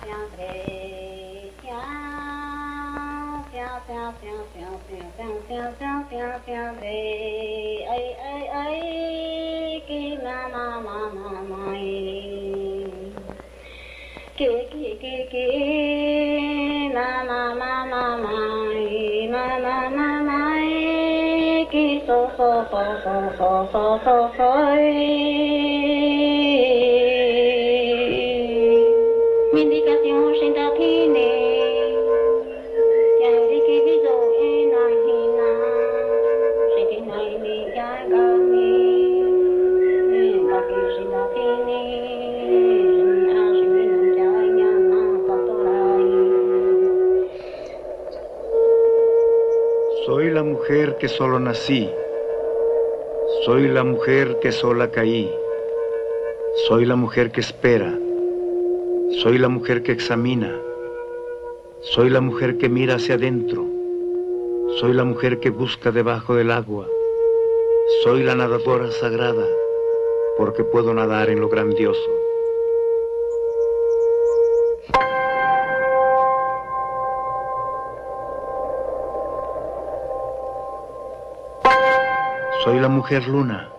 Vindicación sin tatine, ya de que viso en la hina, se que no hay ni ya gani, la que sin tatine, así no ya ya na patorai. Soy la mujer que solo nací, soy la mujer que sola caí, soy la mujer que espera, soy la mujer que examina, soy la mujer que mira hacia adentro, soy la mujer que busca debajo del agua, soy la nadadora sagrada, porque puedo nadar en lo grandioso. Soy la mujer luna,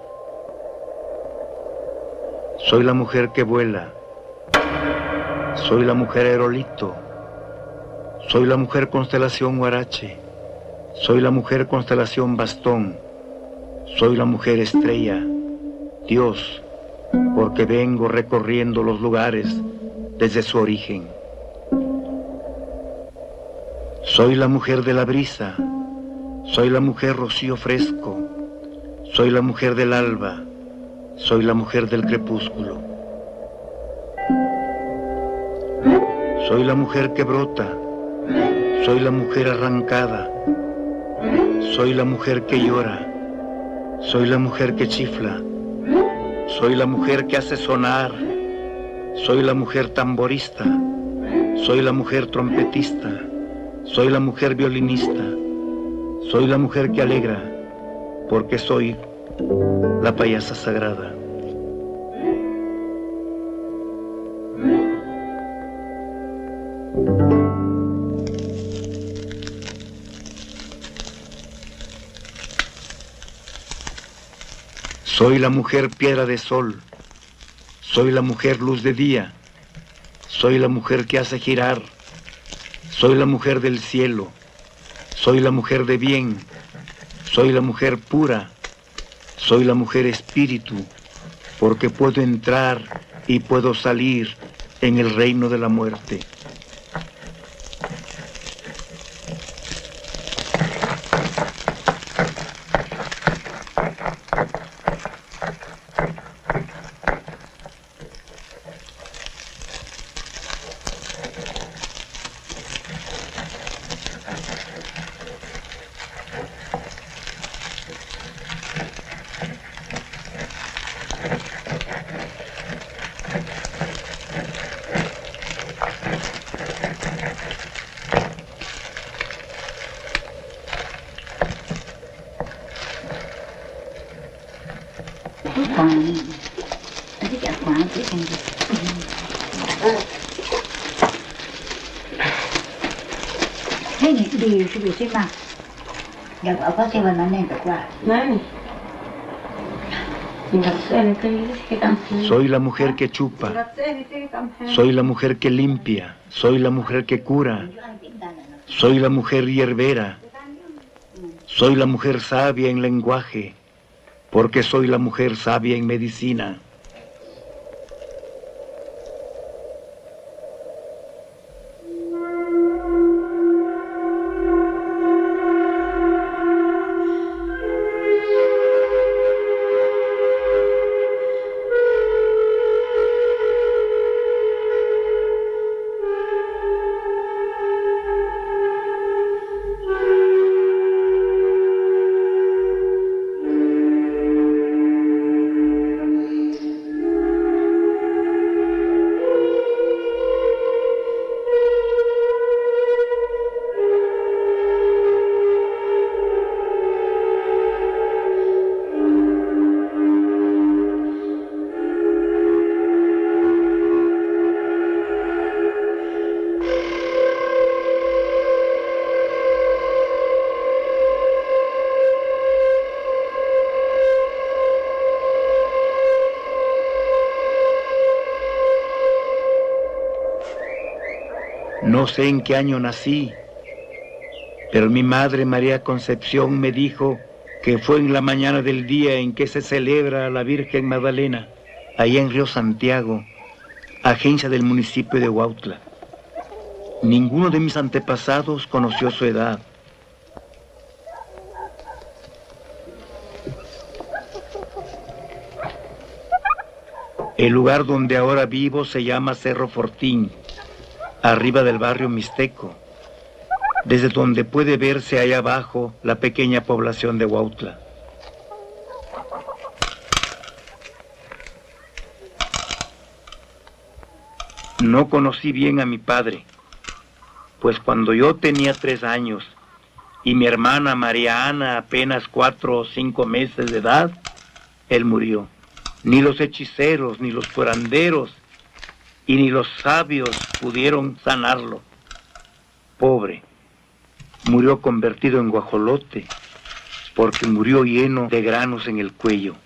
soy la mujer que vuela, soy la mujer aerolito, soy la mujer constelación Huarache, soy la mujer constelación Bastón, soy la mujer estrella, Dios, porque vengo recorriendo los lugares desde su origen. Soy la mujer de la brisa, soy la mujer rocío fresco, soy la mujer del alba, soy la mujer del crepúsculo. Soy la mujer que brota, soy la mujer arrancada, soy la mujer que llora, soy la mujer que chifla, soy la mujer que hace sonar, soy la mujer tamborista, soy la mujer trompetista, soy la mujer violinista, soy la mujer que alegra, porque soy la payasa sagrada. Soy la mujer piedra de sol, soy la mujer luz de día, soy la mujer que hace girar, soy la mujer del cielo, soy la mujer de bien, soy la mujer pura, soy la mujer espíritu, porque puedo entrar y puedo salir en el reino de la muerte. Soy la mujer que chupa, soy la mujer que limpia, soy la mujer que cura, soy la mujer hierbera, soy la mujer sabia en lenguaje, porque soy la mujer sabia en medicina. No sé en qué año nací, pero mi madre María Concepción me dijo que fue en la mañana del día en que se celebra a la Virgen Magdalena, allá en Río Santiago, agencia del municipio de Huautla. Ninguno de mis antepasados conoció su edad. El lugar donde ahora vivo se llama Cerro Fortín, arriba del barrio Mixteco, desde donde puede verse allá abajo la pequeña población de Huautla. No conocí bien a mi padre, pues cuando yo tenía 3 años y mi hermana María Ana apenas 4 o 5 meses de edad, él murió. Ni los hechiceros, ni los curanderos y ni los sabios pudieron sanarlo. Pobre, murió convertido en guajolote, porque murió lleno de granos en el cuello.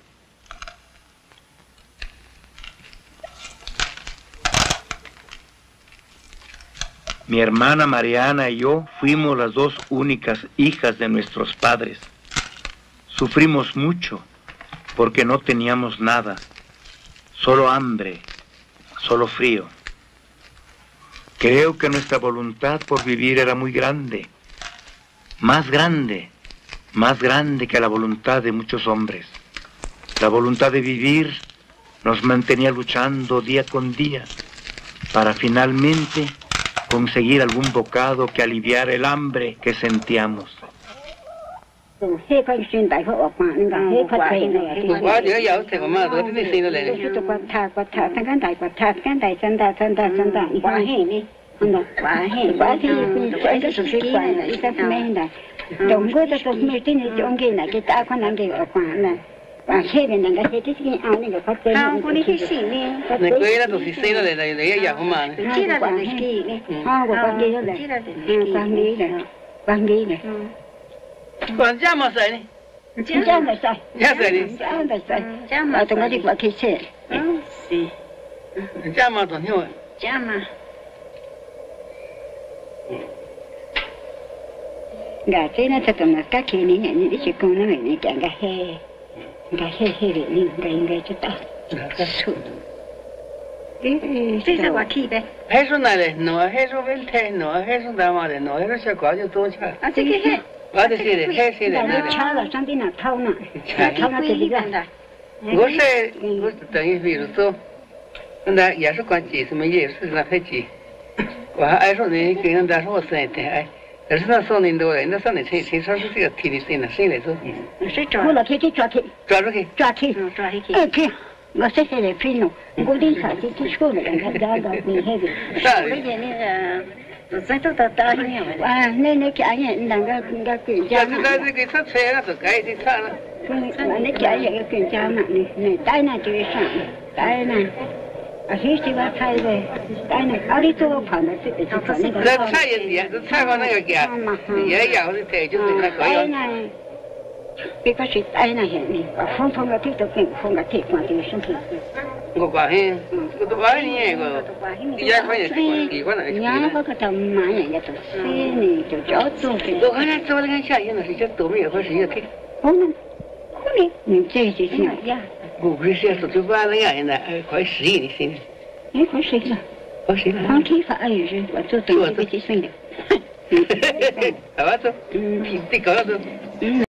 Mi hermana Mariana y yo fuimos las 2 únicas hijas de nuestros padres. Sufrimos mucho porque no teníamos nada, solo hambre, solo frío. Creo que nuestra voluntad por vivir era muy grande, más grande que la voluntad de muchos hombres. La voluntad de vivir nos mantenía luchando día con día para finalmente conseguir algún bocado que aliviara el hambre que sentíamos. Còn cha mà sai này. Cha mà sai. Cha sai đi. Cha mà tôi nói đi qua kia xe. Cha mà toàn hiểu. Cha mà. Gà thế nó thật là các kia này nhận đi chỉ con nó này chẳng gà he về này cho ta. Thế sao qua kia đấy? Hay số này này, nó hay số bên thế, nó hay số đào mà này, nó hay số quá cho tôi cha. À thế kia he. Ở đây là hay thế này. Cha là sang bên nào thâu nè. Thâu nó thì ra. 我等于比如说，那也是管几什么也是那太几，我还爱说呢，跟人家说我生的哎，但是那少年多了，那少年才说是这个体力生了，生来说， 谁抓？我老天去抓去。 抓住去。 抓去。哎去，我谁来飞呢？我的啥子去说了，人家家到你那边。 啥？ 在这打你啊！那家人那个更加嘛。 这个车车那是该的车了。 那家人更加嘛，你带那就是上，带那。啊，谁话菜的？带那，啊，你做跑的这个就跑那个。 这菜也是，这菜放那个家，也要的菜就是那个要。 别个是带那些呢，风个腿都跟风个腿光就是身体。 我挂嘿，我都挂你个，也可以习惯了。 你那个头买人家都是呢，就叫做。 我看他做那个下雨那是叫多没有或是有腿。 我们，你这就是呀。 我不是说就把那样的，快10亿的现在。 哎，快10了。 快10了。 光体发也是，我做东西不去生的。 好吧，走。你搞了走。